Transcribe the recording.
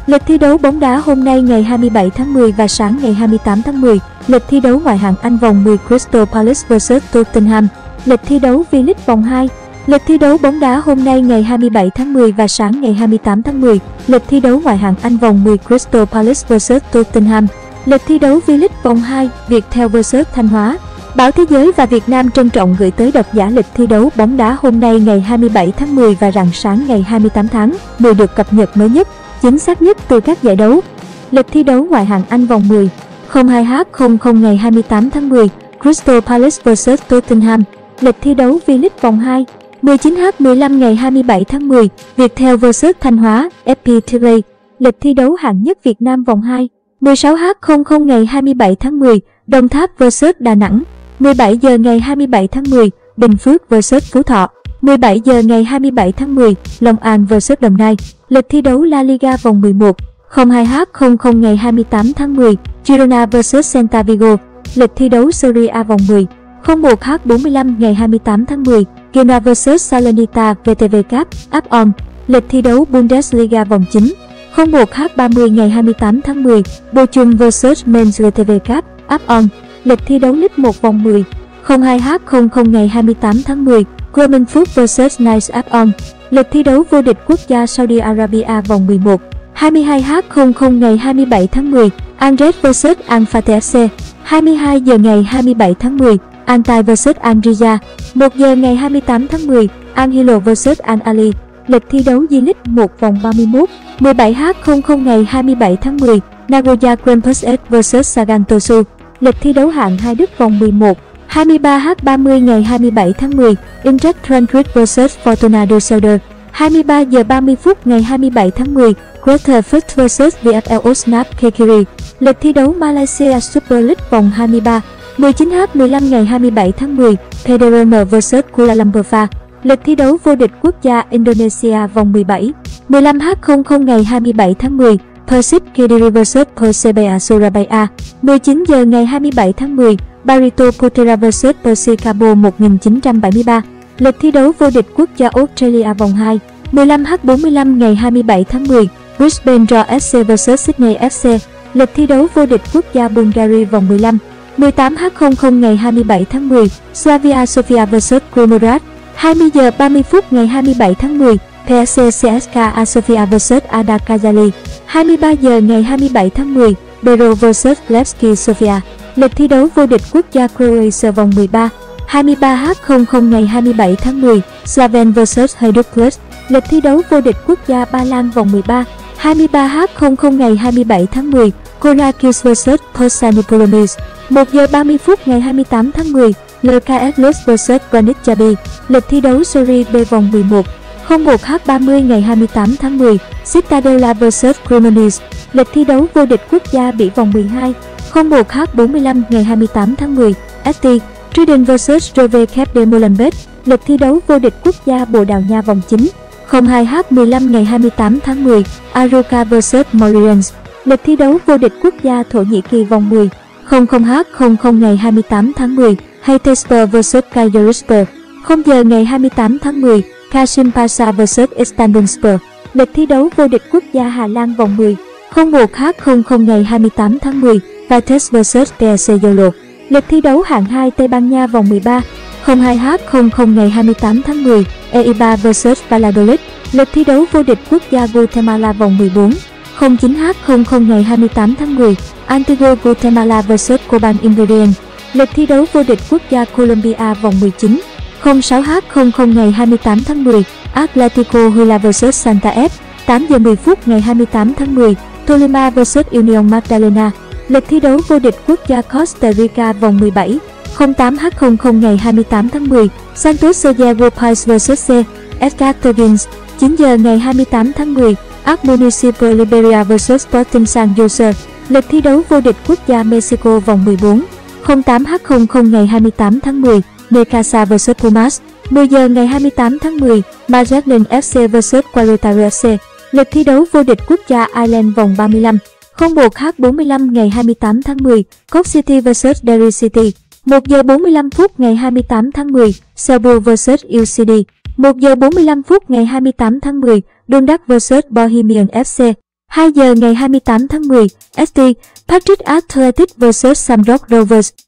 Lịch thi đấu bóng đá hôm nay ngày 27 tháng 10 và sáng ngày 28 tháng 10. Lịch thi đấu ngoại hạng Anh vòng 10 Crystal Palace vs Tottenham. Lịch thi đấu V-League vòng 2. Lịch thi đấu bóng đá hôm nay ngày 27 tháng 10 và sáng ngày 28 tháng 10. Lịch thi đấu ngoại hạng Anh vòng 10 Crystal Palace vs Tottenham. Lịch thi đấu V-League vòng 2 Viettel vs Thanh Hóa. Báo Thế giới và Việt Nam trân trọng gửi tới độc giả lịch thi đấu bóng đá hôm nay ngày 27 tháng 10 và rạng sáng ngày 28 tháng 10 được cập nhật mới nhất, chính xác nhất từ các giải đấu. Lịch thi đấu ngoại hạng Anh vòng 10 02h00 ngày 28 tháng 10 Crystal Palace vs Tottenham. Lịch thi đấu V-League vòng 2 19h15 ngày 27 tháng 10 Viettel vs Thanh Hóa FPTV. Lịch thi đấu hạng nhất Việt Nam vòng 2 16h00 ngày 27 tháng 10 Đồng Tháp vs Đà Nẵng. 17 giờ ngày 27 tháng 10 Bình Phước vs Phú Thọ. 17 giờ ngày 27 tháng 10 Long An vs Đồng Nai. Lịch thi đấu La Liga vòng 11 02h00 ngày 28 tháng 10 Girona vs Celta Vigo. Lịch thi đấu Serie A vòng 10 01h45 ngày 28 tháng 10 Genoa vs Salernitana VTV Cup Up-On. Lịch thi đấu Bundesliga vòng 9 01h30 ngày 28 tháng 10 Bochum vs Mainz VTV Cup Up-On. Lịch thi đấu League 1 vòng 10 02h00 ngày 28 tháng 10 Gramenfurt vs Nice Up-On. Lịch thi đấu vô địch quốc gia Saudi Arabia vòng 11 22h00 ngày 27 tháng 10 Angers vs Al Fateh FC. 22 giờ ngày 27 tháng 10 Antalya vs Al-Riyah. 1 giờ ngày 28 tháng 10 Al Hilal vs Al Ahly. Lịch thi đấu J-League 1 vòng 31 17h00 ngày 27 tháng 10 Nagoya Grampus vs Sagan Tosu. Lịch thi đấu hạng 2 Đức vòng 11 23h30 ngày 27 tháng 10 Eintracht Frankfurt vs Fortuna Düsseldorf. 23 giờ 30 phút ngày 27 tháng 10 Greuther Fürth vs VfL Osnap Kekiri. Lịch thi đấu Malaysia Super League vòng 23 19h15 ngày 27 tháng 10 PDRM vs Kuala Lumpur Pha. Lịch thi đấu vô địch quốc gia Indonesia vòng 17 15h00 ngày 27 tháng 10 Persib Kediri vs Persebaya Surabaya. 19 giờ ngày 27 tháng 10 Barito Putra vs Persikabo 1973. Lịch thi đấu vô địch quốc gia Australia vòng 2 15h45 ngày 27 tháng 10 Brisbane Roar SC vs Sydney FC. Lịch thi đấu vô địch quốc gia Bulgaria vòng 15 18h00 ngày 27 tháng 10 Slavia Sofia vs Krumorad. 20 giờ 30 phút ngày 27 tháng 10 PSC CSKA Sofia vs Ada Kazali. 23 giờ ngày 27 tháng 10 Bero vs Levski Sofia. Lịch thi đấu vô địch quốc gia Croatia vòng 13 23h00 ngày 27 tháng 10 Slaven vs Hajduk Split. Lịch thi đấu vô địch quốc gia Ba Lan vòng 13 23h00 ngày 27 tháng 10 Konakis vs Posanopoulos. 1 giờ 30 phút ngày 28 tháng 10 LKS Luz vs Granit Chabi. Lịch thi đấu Serie B vòng 11 01h30 ngày 28 tháng 10 Cittadella vs Cremonese. Lịch thi đấu vô địch quốc gia Bỉ vòng 12 01h45 ngày 28 tháng 10 ST Trident vs Rove Cape de Molenbeek. Lịch thi đấu vô địch quốc gia Bồ Đào Nha vòng 9 02h15 ngày 28 tháng 10 Arouca vs Moreirense. Lịch thi đấu vô địch quốc gia Thổ Nhĩ Kỳ vòng 10 00h00 ngày 28 tháng 10 Hatayspor vs Kayserispor. 0 giờ ngày 28 tháng 10 Kashim Pasha vs Istanbulspor. Lịch thi đấu vô địch quốc gia Hà Lan vòng 10 01h00 ngày 28 tháng 10 Vitesse vs PSC Yolo. Lịch thi đấu hạng 2 Tây Ban Nha vòng 13 02h00 ngày 28 tháng 10 Eibar vs Valladolid. Lịch thi đấu vô địch quốc gia Guatemala vòng 14 09h00 ngày 28 tháng 10 Antigua Guatemala vs Coban Ingredient. Lịch thi đấu vô địch quốc gia Colombia vòng 19 06h00 ngày 28 tháng 10 Atletico Huila vs Santa F. 8 giờ 10 phút ngày 28 tháng 10 Tolima vs Union Magdalena. Lịch thi đấu vô địch quốc gia Costa Rica vòng 17 08h00 ngày 28 tháng 10 Santos Santiago Pais vs SK Tuggins. 9 giờ ngày 28 tháng 10 Arc Municipal Liberia vs Sporting San Jose. Lịch thi đấu vô địch quốc gia Mexico vòng 14 08h00 ngày 28 tháng 10 Necaxa vs Pumas. 10 giờ ngày 28 tháng 10 Mazatlan FC vs Querétaro FC. Lịch thi đấu vô địch quốc gia Ireland vòng 35 01h45 ngày 28 tháng 10 Cork City vs Derry City. 1 giờ 45 phút ngày 28 tháng 10 Selbu vs UCD. 1 giờ 45 phút ngày 28 tháng 10 Dundalk vs Bohemian FC. 2 giờ ngày 28 tháng 10, ST, Patrick Athletic vs Shamrock Rovers.